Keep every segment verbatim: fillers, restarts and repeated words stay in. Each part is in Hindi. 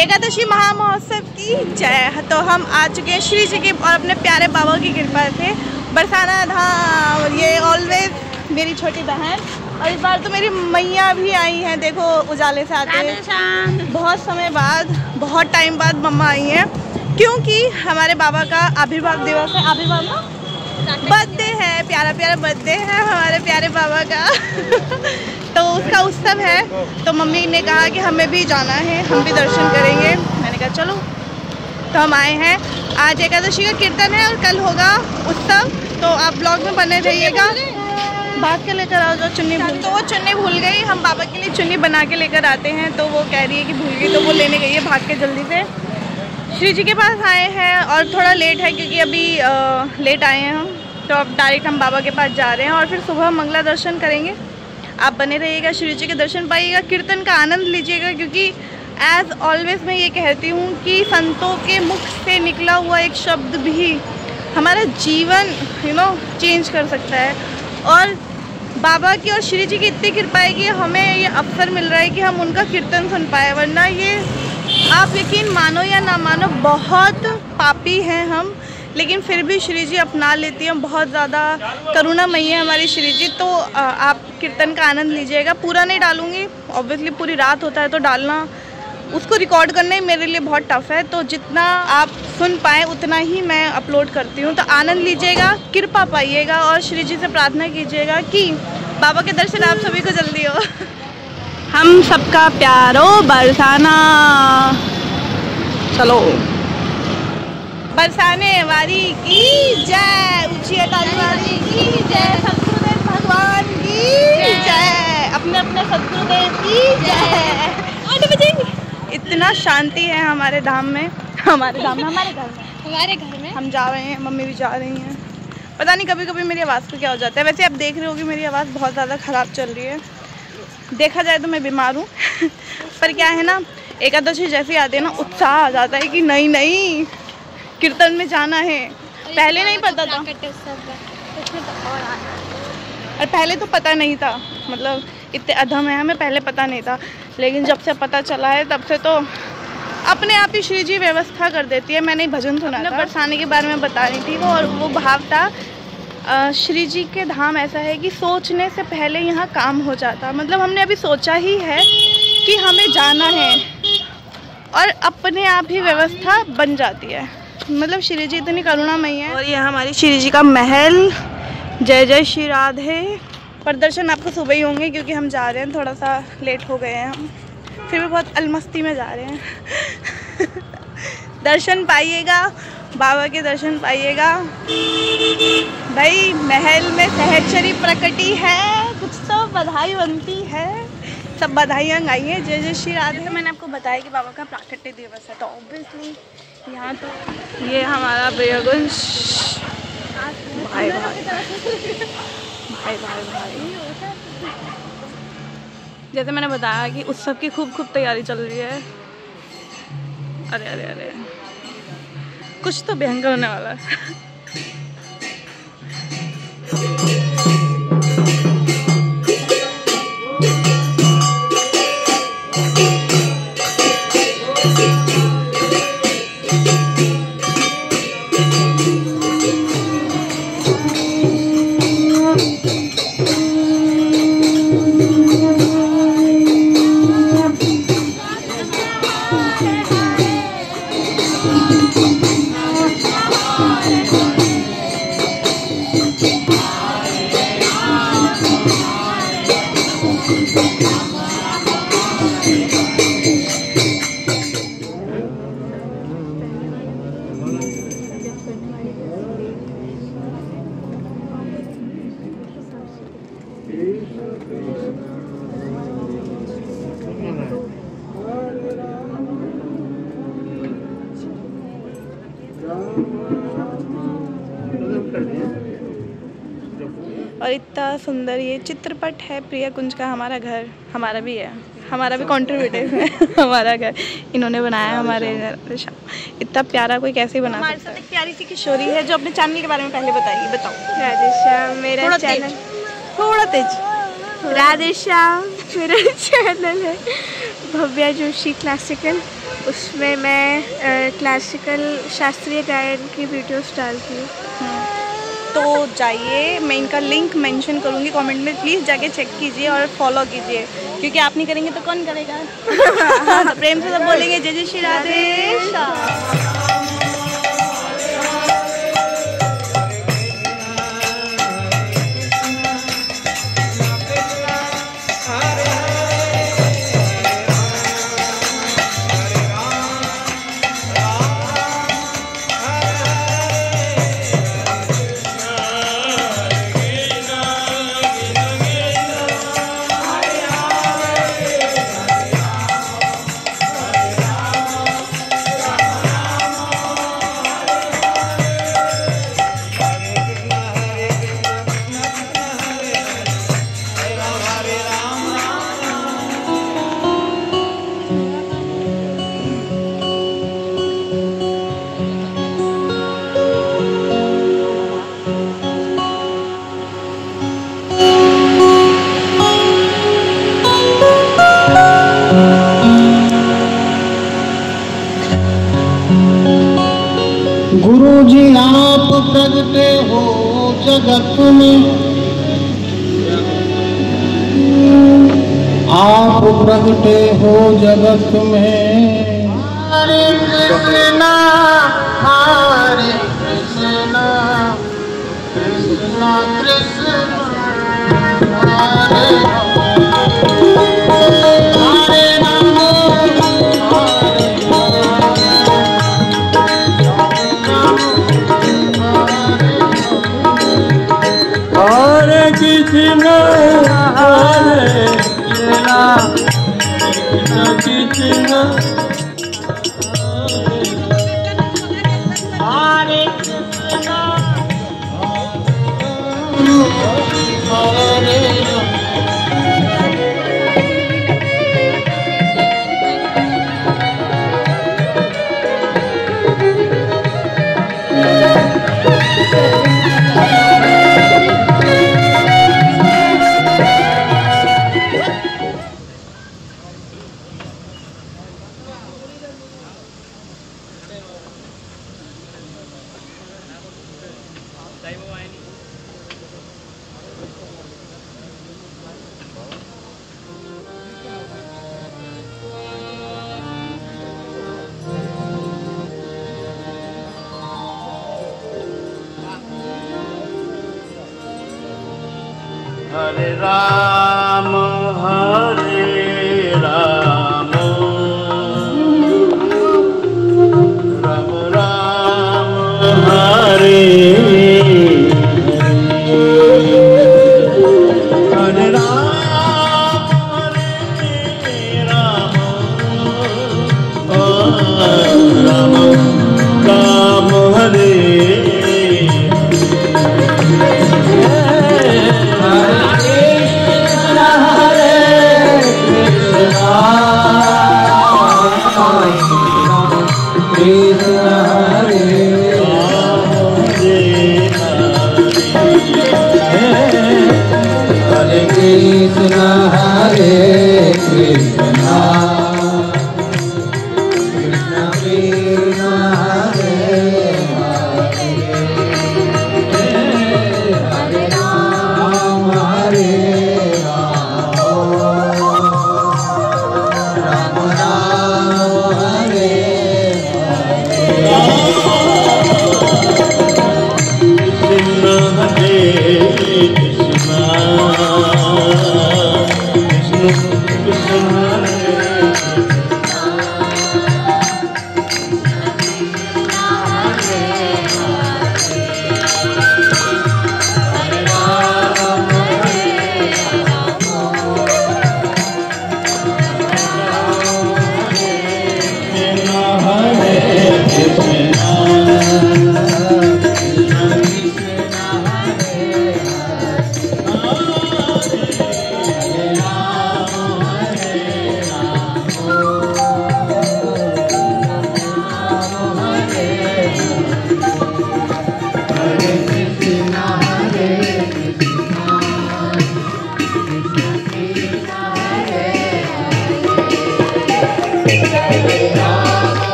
एकादशी महामहोत्सव की जय। तो हम आ चुके हैं श्री जी के और अपने प्यारे बाबा की कृपा से बरसाना धाम। ये ऑलवेज मेरी छोटी बहन, और इस बार तो मेरी मैया भी आई हैं। देखो उजाले से आते हैं, बहुत समय बाद, बहुत टाइम बाद मम्मा आई हैं, क्योंकि हमारे बाबा का आविर्भाव दिवस है। आविर्भाव ना बर्थडे है, प्यारा प्यारा बर्थडे है हमारे प्यारे बाबा का तो उसका उत्सव है। तो मम्मी ने कहा कि हमें भी जाना है, हम भी दर्शन करेंगे। मैंने कहा चलो, तो हम आए हैं। आज एकादशी का कीर्तन है और कल होगा उत्सव, तो आप ब्लॉग में बने रहिएगा। भाग के लेकर आओ जो चुन्नी भूल, तो वो चुन्नी भूल गई। हम बाबा के लिए चुन्नी बना के लेकर आते हैं, तो वो कह रही है कि भूल गई, तो वो लेने गई है भाग के जल्दी से। श्री जी के पास आए हैं और थोड़ा लेट है क्योंकि अभी आ, लेट आए हैं हम, तो अब डायरेक्ट हम बाबा के पास जा रहे हैं और फिर सुबह मंगला दर्शन करेंगे। आप बने रहिएगा, श्री जी के दर्शन पाइएगा, कीर्तन का आनंद लीजिएगा, क्योंकि एज ऑलवेज मैं ये कहती हूँ कि संतों के मुख से निकला हुआ एक शब्द भी हमारा जीवन यू नो चेंज कर सकता है। और बाबा की और श्री जी की इतनी कृपा है कि हमें ये अवसर मिल रहा है कि हम उनका कीर्तन सुन पाए, वरना ये आप यकीन मानो या ना मानो बहुत पापी हैं हम, लेकिन फिर भी श्री जी अपना लेती हैं। बहुत ज़्यादा करुणामयी है हमारी श्री जी। तो आप कीर्तन का आनंद लीजिएगा। पूरा नहीं डालूँगी, ऑब्वियसली पूरी रात होता है तो डालना, उसको रिकॉर्ड करना ही मेरे लिए बहुत टफ है, तो जितना आप सुन पाएँ उतना ही मैं अपलोड करती हूँ। तो आनंद लीजिएगा, कृपा पाइएगा और श्री जी से प्रार्थना कीजिएगा कि बाबा के दर्शन आप सभी को जल्दी हो। हम सबका प्यारो बरसाना, चलो बरसाने वाली की जय, ऊंची अटारी वाली की जय, सतगुरुदेव भगवान की जय, अपने अपने सतगुरुदेव की जय। आठ बजे इतना शांति है हमारे धाम में, हमारे धाम में, हमारे घर में, हमारे घर में हम जा रहे हैं, मम्मी भी जा रही हैं। पता नहीं कभी कभी मेरी आवाज़ को क्या हो जाता है। वैसे आप देख रहे होगी मेरी आवाज़ बहुत ज़्यादा ख़राब चल रही है, देखा जाए तो मैं बीमार हूँ पर क्या है ना, एकादशी जैसी आती है ना, उत्साह आ जाता है कि नहीं नहीं कीर्तन में जाना है। पहले नहीं पता था, और पहले तो पता नहीं था, मतलब इतने अधम है हमें, पहले पता नहीं था, लेकिन जब से पता चला है तब से तो अपने आप ही श्री जी व्यवस्था कर देती है। मैंने भजन सुना था, बरसाने के बारे में बता रही थी वो, और वो भाव था आ, श्री जी के धाम ऐसा है कि सोचने से पहले यहाँ काम हो जाता। मतलब हमने अभी सोचा ही है कि हमें जाना है और अपने आप ही व्यवस्था बन जाती है। मतलब श्री जी इतनी करुणामयी है। और ये हमारी श्री जी का महल, जय जय श्री राधे। पर दर्शन आपको सुबह ही होंगे क्योंकि हम जा रहे हैं, थोड़ा सा लेट हो गए हैं हम, फिर भी बहुत अलमस्ती में जा रहे हैं दर्शन पाइएगा, बाबा के दर्शन पाइएगा। भाई महल में सहचरी प्रकटी है, कुछ तो बधाई बनती है, सब बधाइयाँ गाइए, जय जय श्री राधे। तो मैंने आपको बताया कि बाबा का प्राकट्य दिवस है, तो ऑब्वियसली यहाँ तो ये हमारा प्रियगुंज भाई भाई भाई भाई भाई जैसे मैंने बताया कि उत्सव की खूब खूब तैयारी चल रही है। अरे अरे अरे कुछ तो भयंकर होने वाला है। और इतना सुंदर ये चित्रपट है प्रिया कुंज का। हमारा घर, हमारा भी है, हमारा भी कॉन्ट्रीब्यूटिव है हमारा घर इन्होंने बनाया हमारे घर। इतना प्यारा कोई कैसे बना सकता है। हमारे साथ एक प्यारी सी किशोरी है जो अपने चैनल के बारे में पहले बताइए। बताओ राजेशा, मेरा चैनल थोड़ा तेज राधे श्याम मेरा चैनल है भव्या जोशी क्लासिकल, उसमें मैं क्लासिकल शास्त्रीय गायन की वीडियोस डालती हूँ। तो जाइए, मैं इनका लिंक मेंशन करूँगी कमेंट में, प्लीज़ जाके चेक कीजिए और फॉलो कीजिए, क्योंकि आप नहीं करेंगे तो कौन करेगा। तो प्रेम से सब बोलेंगे जय जय श्री राधे श्याम। गुरु जी आप प्रगटे हो जगत में, आप प्रगटे हो जगत में। हरे कृष्णा हरे कृष्णा कृष्णा कृष्णा हरे हरे राम हरे कृष्णा हरे कृष्णा कृष्णा कृष्णा हरे कृष्णा हरे हरे राम हरे राम राम राम हरे हरे राम हरे Ram Ram Ram Hare Hare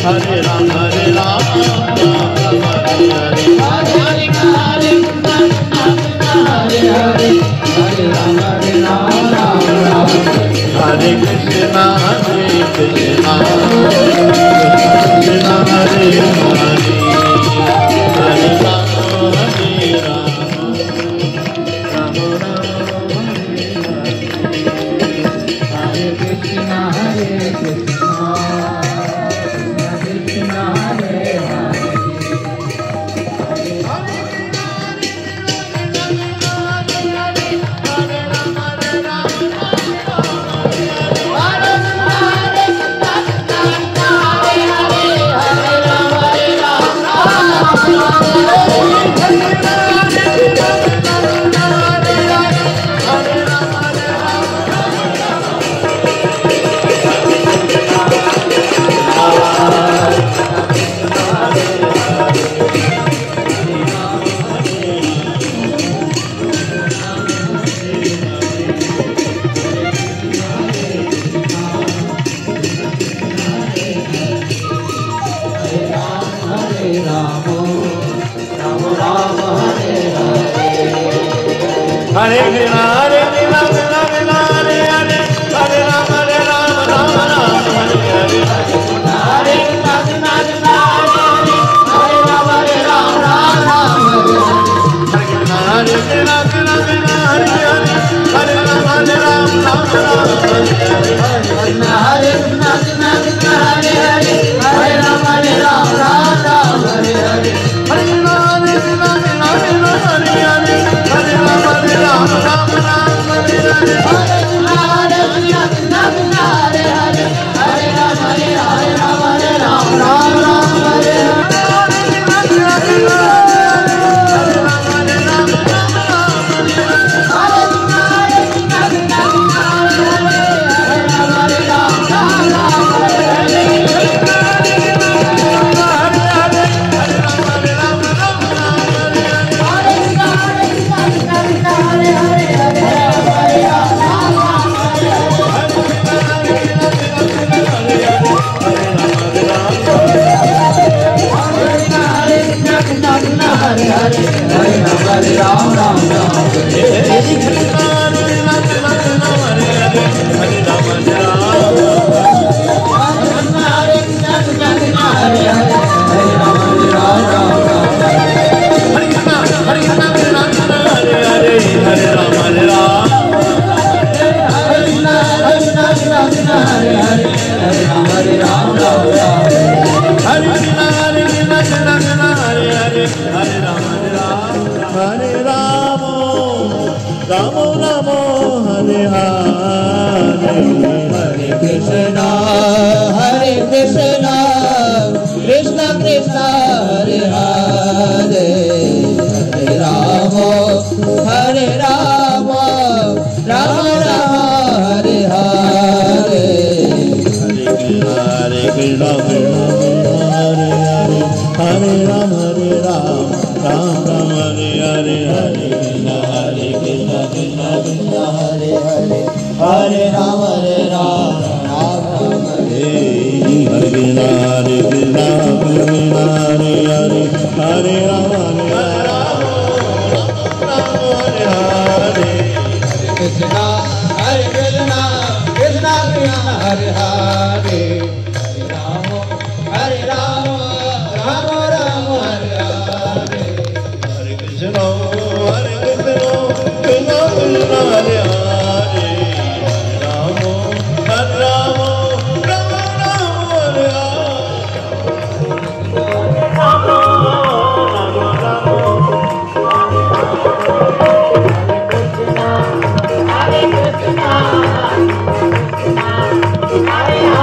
Hare Ram, Hare Ram, Ram Ram, Hare Hare. Hare Krishna, Hare Krishna, Krishna Krishna, Hare Hare, Hare Ram, Hare Ram, Ram Ram, Hare Krishna, Hare Krishna, Krishna Hare Hare. Hare Krishna, Hare Krishna, Krishna Krishna, Hare Hare, Hare Ram, Hare Ram, Ram Ram, Hare Hare. Hare Krishna, Krishna Krishna, Hare Hare, Hare Ram, Hare Ram, Ram Ram, Hare Hare. Hare Krishna, Krishna Krishna, Hare Hare, Hare Ram, Hare Ram, Ram Ram, Hare Hare. Hare Krishna, Krishna Krishna, Hare Hare, Hare Ram, Hare Ram, Ram Ram, Hare Hare. Hare Krishna, Hare Krishna, Krishna Krishna, Hare Hare, Hare Ram, Hare Ram, Ram Ram, Hare Hare. Hare Krishna, Hare Krishna, Krishna Krishna, Hare Hare, Hare Ram, Hare Ram, Hare Ram, Ram Ram, Hare Hare. Hare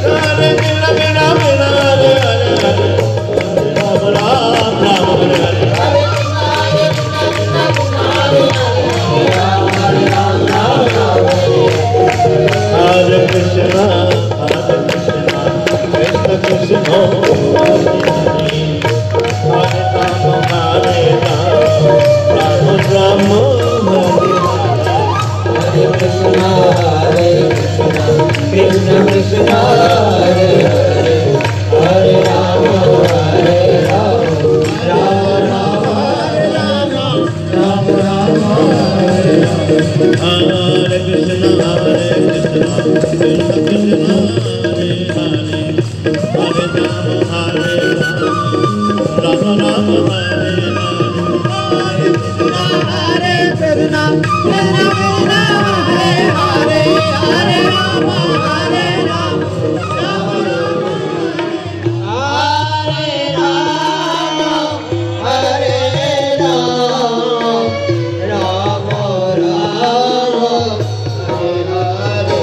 हरे कृष्ण कृष्ण कृष्ण हरे हरे हरे राम राम राम हरे हरे हरे कृष्ण हरे कृष्ण कृष्ण कृष्ण हरे राम हरे राम राम राम हरे कृष्ण हरे कृष्ण कृष्ण कृष्ण हरे हरे हरे राम हरे राम राम राम हरे राम राम राम हरे हरे कृष्ण हरे कृष्ण कृष्ण कृष्ण हरे हरे हरे राम हरे राम राम राम हरे हरे हरे कृष्ण कृष्ण कृष्ण हरे हरे हरे राम हरे राम राम राम हरे राम हरे राम राम राम हरे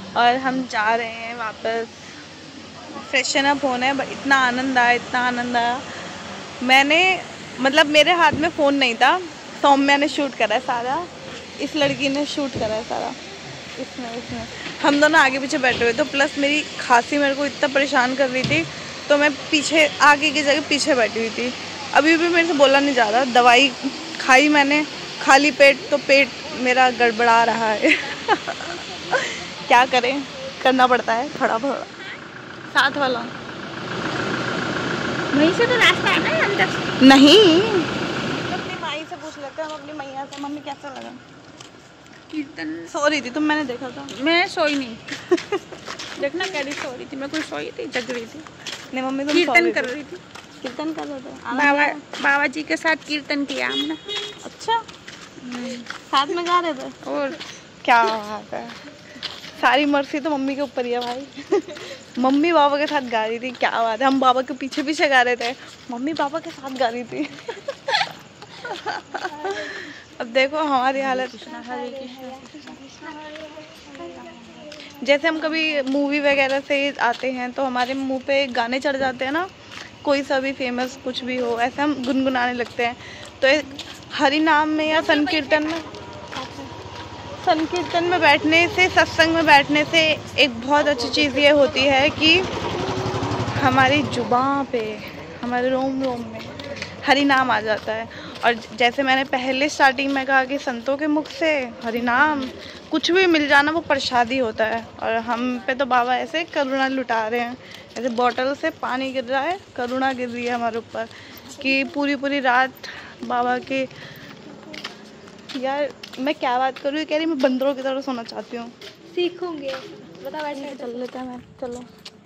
और हम जा रहे हैं वापस फ्रेशन अप होना है। बट इतना आनंद आया, इतना आनंद आया। मैंने मतलब मेरे हाथ में फ़ोन नहीं था, सौम्या ने शूट करा है सारा, इस लड़की ने शूट करा है सारा, इसमें इसमें हम दोनों आगे पीछे बैठे हुए। तो प्लस मेरी खांसी मेरे को इतना परेशान कर रही थी, तो मैं पीछे आगे की जगह पीछे बैठी हुई थी। अभी भी मेरे से बोला नहीं जा रहा। दवाई खाई मैंने खाली पेट, तो पेट मेरा गड़बड़ा रहा है। क्या करें, करना पड़ता है थोड़ा बहुत। साथ वाला वहीं से तो रास्ता है ना अंदर से? नहीं, अपनी माई से पूछ लेते हैं हम, अपनी मैया से। मम्मी कैसा लगा कीर्तन? सो रही थी तुम, मैंने देखा था। मैं सोई नहीं। देखना कैसी सो रही थी, मैं कोई सोई थी, जग रही थी। नहीं मम्मी तुम कीर्तन कर रही थी। कीर्तन कर रहे थे बाबा बाबा जी के साथ कीर्तन किया हमने। अच्छा, साथ में गा रहे थे? और क्या बात है, सारी मर्सी तो मम्मी के ऊपर ही है भाई। मम्मी बाबा के साथ गा रही थी, क्या बात है। हम बाबा के पीछे पीछे गा रहे थे, मम्मी बाबा के साथ गा रही थी। अब देखो हमारी हालत। जैसे हम कभी मूवी वगैरह से आते हैं तो हमारे मुंह पे गाने चढ़ जाते हैं ना, कोई सा भी फेमस कुछ भी हो, ऐसे हम गुनगुनाने लगते हैं। तो हरि नाम में या संकीर्तन में संकीर्तन में बैठने से, सत्संग में बैठने से एक बहुत अच्छी चीज़ ये होती है कि हमारी जुबान पे, हमारे रोम रोम में हरि नाम आ जाता है। और जैसे मैंने पहले स्टार्टिंग में कहा कि संतों के मुख से हरि नाम कुछ भी मिल जाना वो प्रसादी होता है। और हम पे तो बाबा ऐसे करुणा लुटा रहे हैं, ऐसे बॉटल से पानी गिर रहा है, करुणा गिर रही है हमारे ऊपर कि पूरी पूरी रात बाबा के। यार मैं क्या बात करूँ, कह रही मैं बंदरों की तरह सोना चाहती हूँ। सीखूंगे बता वैसे चल लेते हैं मैम, चलो।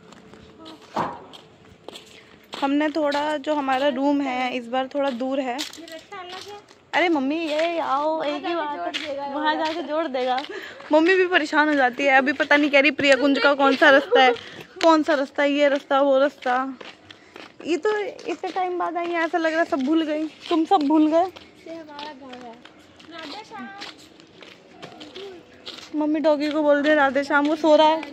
हमने थोड़ा जो हमारा रूम है इस बार थोड़ा दूर है। अरे मम्मी ये आओ, एक ही बात है, वहाँ जाके जोड़ देगा। मम्मी भी परेशान हो जाती है। अभी पता नहीं कह रही प्रिया कुंज का कौन सा रास्ता है, कौन सा रास्ता है, ये रास्ता वो रास्ता। ये तो इतने टाइम बाद आई, ऐसा लग रहा है सब भूल गई। तुम सब भूल गए। मम्मी डॉगी को बोल रहे राधे श्याम, वो सो रहा है।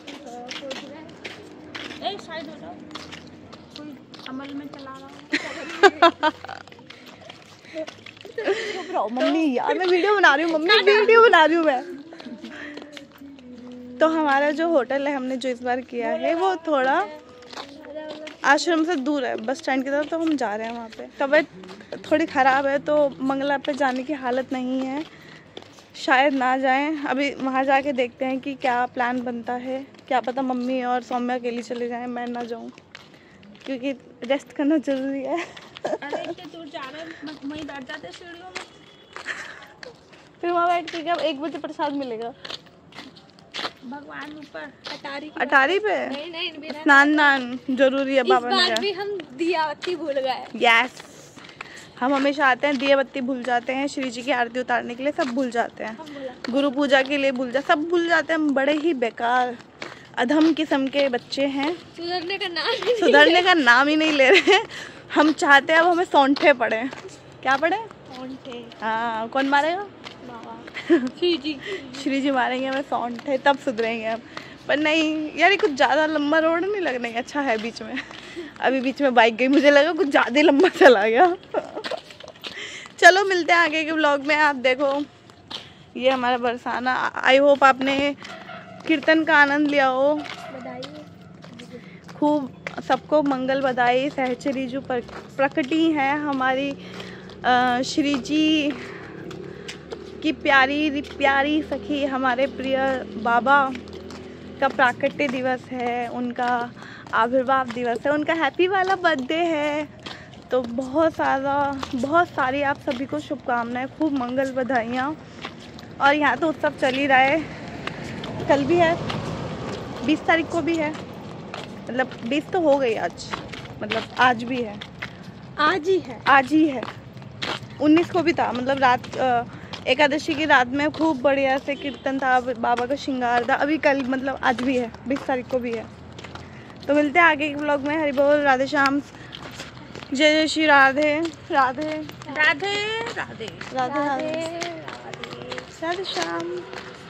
अमल में चला रहा हूँ। मम्मी यार मैं वीडियो बना रही हूँ, मम्मी वीडियो बना रही हूँ मैं। तो हमारा जो होटल है हमने जो इस बार किया है वो थोड़ा आश्रम से दूर है, बस स्टैंड की तरफ। तो हम जा रहे हैं वहाँ पे। तबीयत थोड़ी ख़राब है तो मंगला पे जाने की हालत नहीं है, शायद ना जाएं। अभी वहाँ जाके देखते हैं कि क्या प्लान बनता है। क्या पता मम्मी और सौम्या के लिए चले जाएं, मैं ना जाऊँ, क्योंकि रेस्ट करना ज़रूरी है। अरे इतने दूर जा रहे हैं, वहीं बैठ जाते सीढ़ियों में। फिर वहाँ बैठ के क्या एक बजे प्रसाद मिलेगा? भगवान ऊपर अटारी अटारी पे नहीं नहीं स्नान दान जरूरी है बाबा ने कहा। भी हम दिया बत्ती भूल गए। यस, हम हमेशा आते हैं, दिया बत्ती भूल जाते हैं, श्री जी की आरती उतारने के लिए सब भूल जाते हैं, गुरु पूजा के लिए भूल जा सब भूल जाते हैं। हम बड़े ही बेकार अधम किस्म के बच्चे हैं, सुधरने का नाम ही सुधरने का नाम ही नहीं ले रहे। हम चाहते हैं अब हमें सौंठे पड़े। क्या पड़े? सौंठे। हाँ, कौन मारेगा? श्री जी श्री जी मारेंगे हमें सौंठे, तब सुधरेंगे हम। पर नहीं यार, ये कुछ ज़्यादा लंबा रोड नहीं लगने अच्छा है बीच में। अभी बीच में बाइक गई, मुझे लगा कुछ ज़्यादा लंबा चला गया। चलो मिलते हैं आगे के व्लॉग में। आप देखो ये हमारा बरसाना। आई होप आपने कीर्तन का आनंद लिया हो। खूब सबको मंगल बधाई। सहचरी जो प्रकटी हैं हमारी श्री जी की प्यारी प्यारी सखी, हमारे प्रिय बाबा का प्राकट्य दिवस है, उनका आविर्भाव दिवस है, उनका हैप्पी वाला बर्थडे है। तो बहुत सारा बहुत सारी आप सभी को शुभकामनाएं, खूब मंगल बधाइयाँ। और यहाँ तो उत्सव चल ही रहा है, कल भी है, बीस तारीख को भी है, मतलब बीस तो हो गई आज, मतलब आज भी है, आज ही है आज ही है। उन्नीस को भी था, मतलब रात एकादशी की रात में खूब बढ़िया से कीर्तन था, बाबा का श्रृंगार था। अभी कल मतलब आज भी है, बीस तारीख को भी है। तो मिलते हैं आगे के ब्लॉग में। हरि बोल, राधे श्याम, जय जय श्री राधे राधे राधे राधे राधे राधे राधे श्याम।